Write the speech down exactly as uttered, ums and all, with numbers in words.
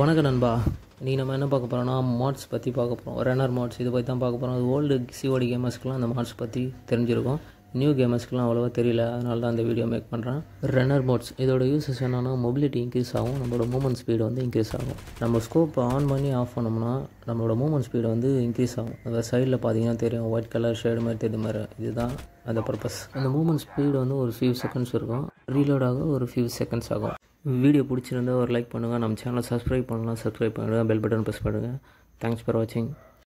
வணக்கம் நண்பா. இன்றைக்கி நம்ம என்ன பார்க்க போகிறோம்னா மாட்ஸ் பற்றி பார்க்க போகிறோம். ரன்னர் மாட்ஸ் இது பற்றி தான் பார்க்க போகிறோம். அது ஓல்டு சிஓடி கேமர்ஸ்க்குலாம் அந்த மாட்ஸ் பற்றி தெரிஞ்சிருக்கும். நியூ கேமர்ஸ்க்குலாம் அவ்வளோவா தெரியல, அதனால தான் அந்த வீடியோ மேக் பண்ணுறேன். ரன்னர் மாட்ஸ் இதோட யூஸஸ் என்னன்னா மொபிலிட்டி இன்க்ரீஸ் ஆகும், நம்மளோட மூவ்மெண்ட் ஸ்பீடு வந்து இன்க்ரீஸ் ஆகும். நம்ம ஸ்கோப் ஆன் பண்ணி ஆஃப் பண்ணோம்னா நம்மளோட மூவ்மெண்ட் ஸ்பீடு வந்து இன்க்ரீஸ் ஆகும். அந்த சைடில் பார்த்தீங்கன்னா தெரியும், ஒயிட் கலர் ஷேடு மாதிரி தெரியுது மாதிரி, இதுதான் அந்த பர்பஸ். அந்த மூவ்மெண்ட் ஸ்பீடு வந்து ஒரு ஃபியூ செகண்ட்ஸ் இருக்கும், ரீலோட் ஆக ஒரு ஃபியூ செகண்ட்ஸ் ஆகும். வீடியோ பிடிச்சிருந்தா ஒரு லைக் பண்ணுங்கள், நம்ம சேனலை சப்ஸ்கிரைப் பண்ணலாம், சப்ஸ்கிரைப் பண்ணுங்கள், பெல் பட்டன் ப்ரெஸ் பண்ணுங்கள். தேங்க்ஸ் ஃபார் வாட்சிங்.